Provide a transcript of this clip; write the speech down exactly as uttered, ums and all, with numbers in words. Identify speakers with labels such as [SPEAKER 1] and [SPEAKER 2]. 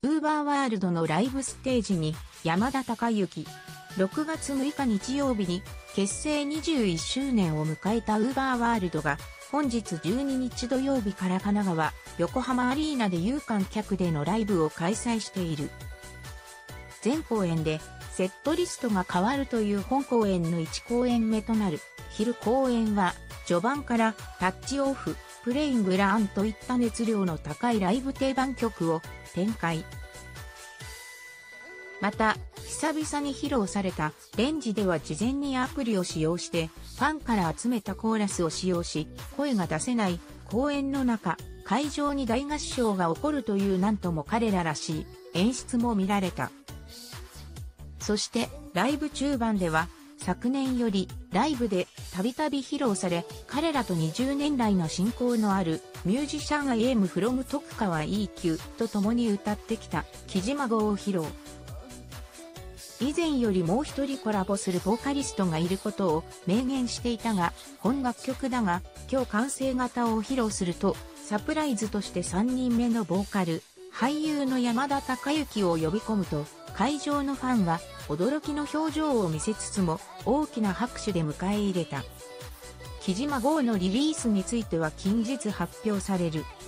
[SPEAKER 1] ウーバーワールドのライブステージに山田孝之。ろくがつむいか日曜日に結成にじゅういっしゅうねんを迎えたウーバーワールドが本日じゅうににち土曜日から神奈川、横浜アリーナで有観客でのライブを開催している。全公演でセットリストが変わるという本公演のいちこうえんめとなる昼公演は序盤からタッチオフ、プレイングランといった熱量の高いライブ定番曲を展開。また、久々に披露されたレンジでは事前にアプリを使用してファンから集めたコーラスを使用し、声が出せない公演の中、会場に大合唱が起こるというなんとも彼ららしい演出も見られた。そしてライブ中盤では昨年よりライブでたびたび披露され、彼らとにじゅうねん来の親交のあるミュージシャン I am from 徳川 イーキュー と共に歌ってきた木島語を披露。以前よりもう一人コラボするボーカリストがいることを明言していたが、本楽曲だが今日完成型を披露すると、サプライズとしてさんにんめのボーカル、俳優の山田孝之を呼び込むと、会場のファンは驚きの表情を見せつつも大きな拍手で迎え入れた。木島号のリリースについては近日発表される。